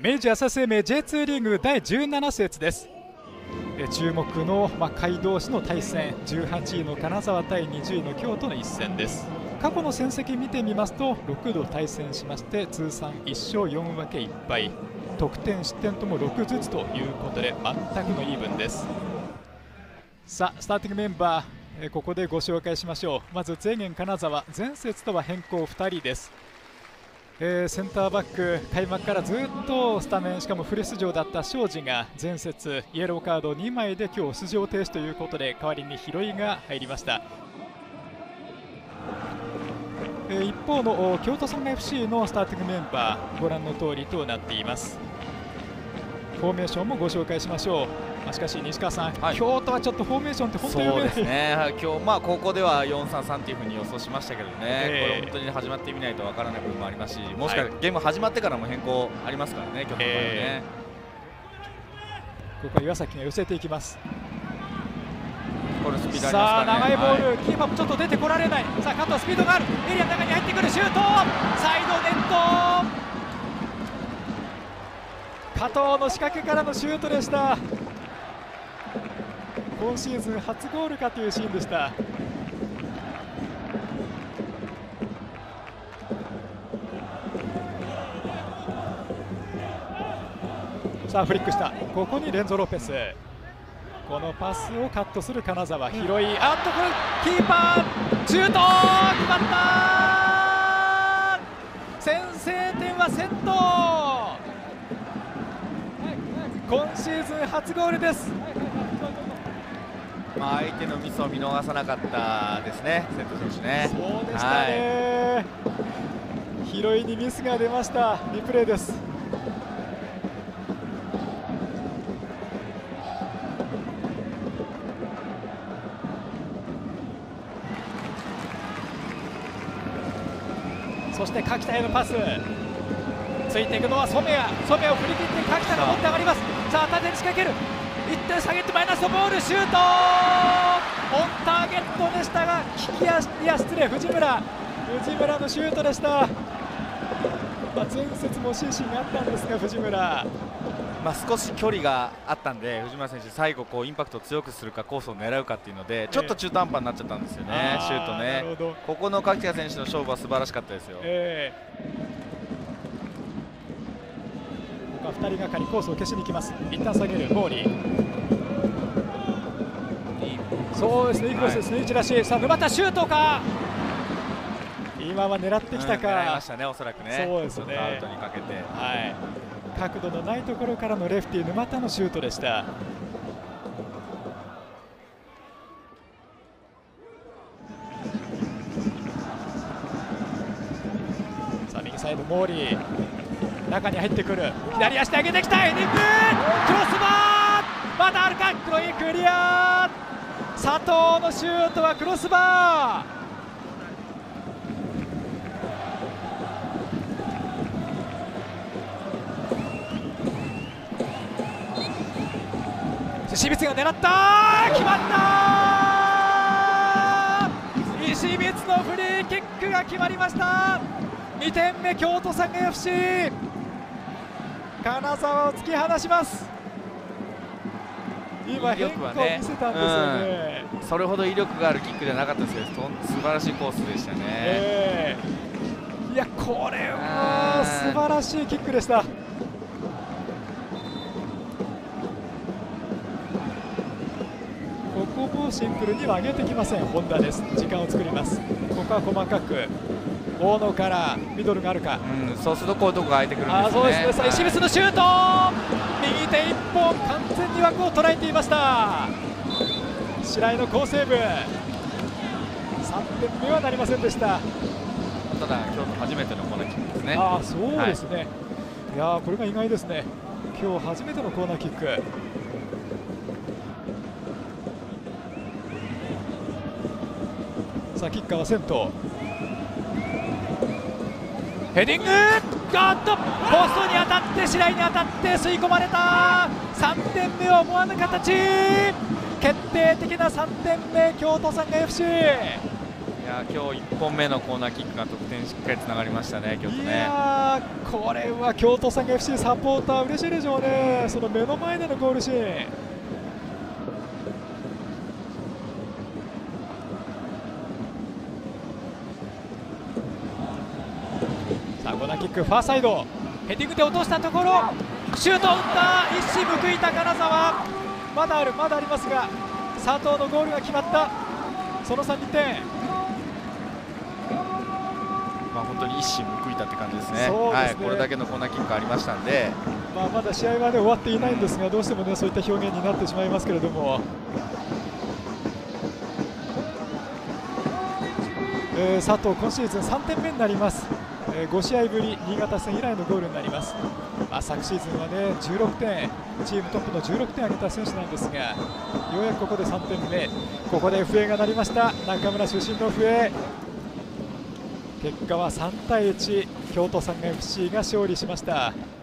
明治安田生命 J2 リーグ第17節です。注目の下位同士の対戦、18位の金沢対20位の京都の一戦です。過去の戦績見てみますと6度対戦しまして通算1勝4分け1敗、得点失点とも6ずつということで全くのイーブンです。さあスターティングメンバー、ここでご紹介しましょう。まず前源金沢、前節とは変更2人です。センターバック、開幕からずっとスタメン、しかもフル出場だった庄司が前節イエローカード2枚で今日出場停止ということで代わりに広井が入りました。一方の京都サンガ FC のスターティングメンバーご覧の通りとなっています。フォーメーションもご紹介しましょう。しかし西川さん、京都はちょっとフォーメーションって本当に読めない。 そうですね、今日ここでは 4-3-3 というふうに予想しましたけどね、これ本当に始まってみないとわからない部分もありますし、もしかしたらゲーム始まってからも変更ありますからね、京都の場合はね。 ここは岩崎が寄せていきます。 これスピードありますからね。 さあ長いボール、キーパーもちょっと出てこられない。さあ加藤スピードがある、エリアの中に入ってくるシュート、サイドネット、加藤の仕掛けからのシュートでした。今シーズン初ゴールかというシーンでした。さあフリックした、ここにレンゾ・ロペス、このパスをカットする金沢、広い、これキーパーシュート決まった、先制点は先頭、今シーズン初ゴールです。 相手のミスを見逃さなかったですね、瀬戸選手ね。 そうでしたね、広いにミスが出ました。リプレイです。そして柿田へのパス、ついていくのは染谷を振り切って柿田が持って上がります。さあ縦に仕掛ける、1点下げてマイナスのボール、シュートオンターゲットでしたが、失礼、藤村のシュートでした。前節もシーンがあったんですが、藤村、 少し距離があったんで、藤村選手最後インパクトを強くするかコースを狙うかっていうのでちょっと中途半端になっちゃったんですよね、シュートね。ここの柿田選手の勝負は素晴らしかったですよ。 2人がかりコースを消しに行きます。一旦下げるモーリー、そうですね、いいクロスですね、打ち出し、さあ沼田シュートか、今は狙ってきたか、 狙いましたね、おそらくね。 そうですね、 アウトにかけて、 角度のないところからのレフティー沼田のシュートでした。さあ右サイドモーリー、中に入ってくる、左足で上げてきたヘディング、クロスバー、まだあるか、黒いクリア、佐藤のシュートはクロスバー。石光が狙った、決まった、石光のフリーキックが決まりました。2点目京都サンガ FC、 金沢を突き放します。今変化を見せたんですよね。 それほど威力があるキックではなかったですけど、素晴らしいコースでしたね。 いや、これは素晴らしいキックでした。ここもシンプルには上げてきません、本田です。時間を作ります。ここは細かく大野からミドルがあるか、 そうするとこういうところが空いてくるんですね。 そうですね、さあ石光のシュート、右手一本、完全に枠を捉えていました。白井の好セーブ、3点目はなりませんでした。 ただ今日の初めてのコーナーキックですね。 そうですね、いやこれが意外ですね。今日初めてのコーナーキック。さあキッカーは先頭、ヘディング、ポストに当たって白井に当たって吸い込まれた。3点目は思わぬ形、決定的な3点目京都サンガ FC。 いや今日1本目のコーナーキックが得点しっかりつながりましたね、京都ね。 いやー、これは京都産業 FC サポーター嬉しいでしょうね、その目の前でのゴールシーン。さあコーナーキックファーサイドヘディングで落としたところシュートを打った、一矢報いた金沢。まだありますが佐藤のゴールが決まった。その差2点。 本当に一矢報いたって感じですね。 そうですね、 はい、これだけのコーナーキックありましたんで、 まだ試合は、終わっていないんですが、どうしても、そういった表現になってしまいますけれども、佐藤、今シーズン3点目になります。5試合ぶり、新潟戦以来のゴールになります。昨シーズンはね、16点、チームトップの16点挙げた選手なんですが、ようやくここで3点目、ここで笛が鳴りました、中村出身の笛。結果は3対1、京都産業 FC が勝利しました。